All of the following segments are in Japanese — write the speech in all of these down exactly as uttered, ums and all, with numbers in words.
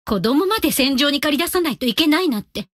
子供まで戦場に駆り出さないといけないなんて。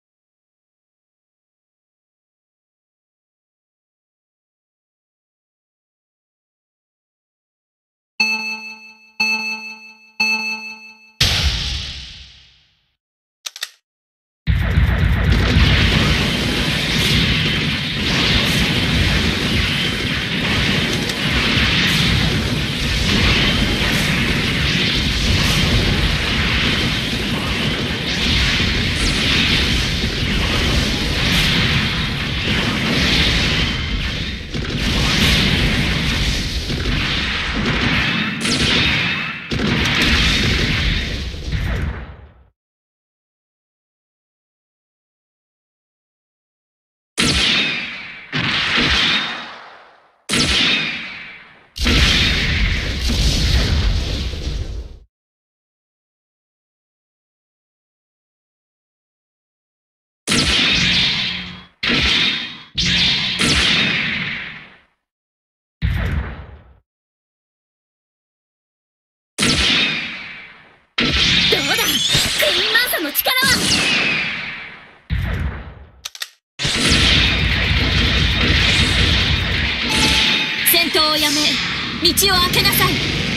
どうだ、クイーンマンサの力は。戦闘をやめ、道を開けなさい。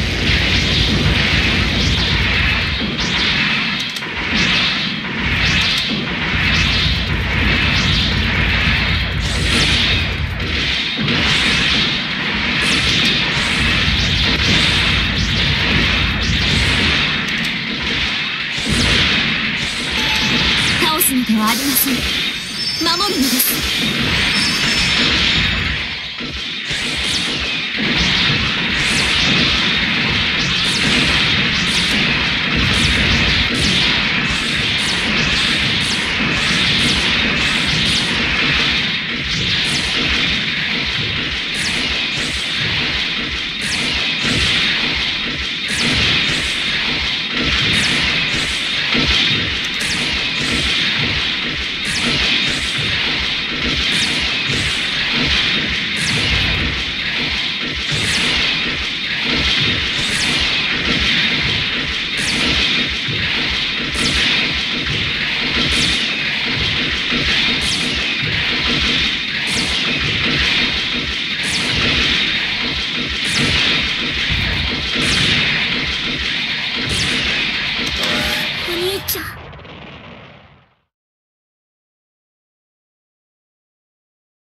倒すのではありません。守るのです。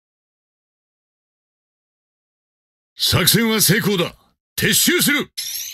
作戦は成功だ。撤収する。